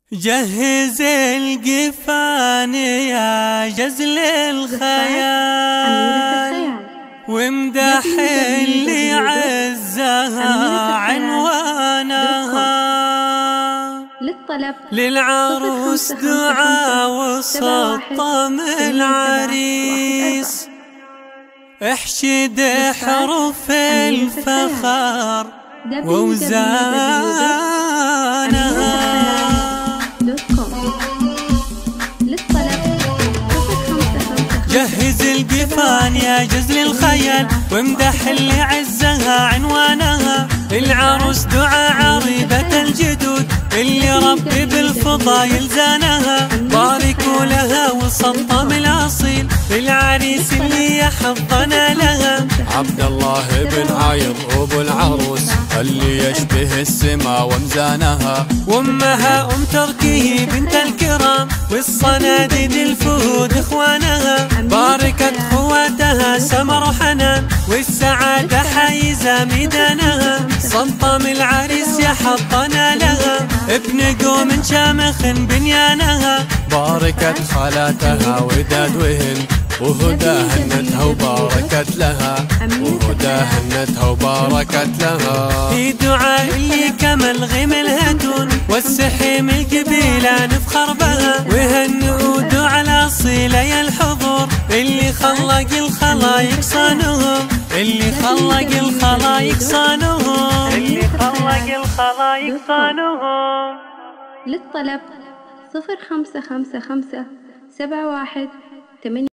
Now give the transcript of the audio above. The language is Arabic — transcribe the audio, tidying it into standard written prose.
جهز القفان يا جزل الخيال وامدح اللي عزها عنوانها للعروس دعاء وسطم العريس احشد حروف الفخر ووزانها. جهز القفان يا جزل الخيال وامدح اللي عزها عنوانها العروس دعاء عريبة الجدود اللي ربي بالفضايل زانها باركوا لها وسطم الاصيل العريس اللي يحضنا لها عبد الله بن عايض ابو العروس اللي يشبه السما ومزانها وامها ام تركيه بنت الكرام والصناديد الفهود اخوانها باركت خواتها سمر وحنان والسعاده حايزه ميدانها سطم العريس يحضنا لها ابن قوم شامخ بنيانها باركت خالاتها وداد وهند وهدى هنتها وباركت لها وهدى هنتها وباركت لها في دعاء اللي كمل غيم الهتون والسحيم القبيلة نفخر بها وهنئوا دعاء الأصيلة يا الحضور اللي خلق الخلايق صانوهم اللي خلق الخلايق صانوهم اللي خلق الخلايق صانوهم. للطلب 0555 71 8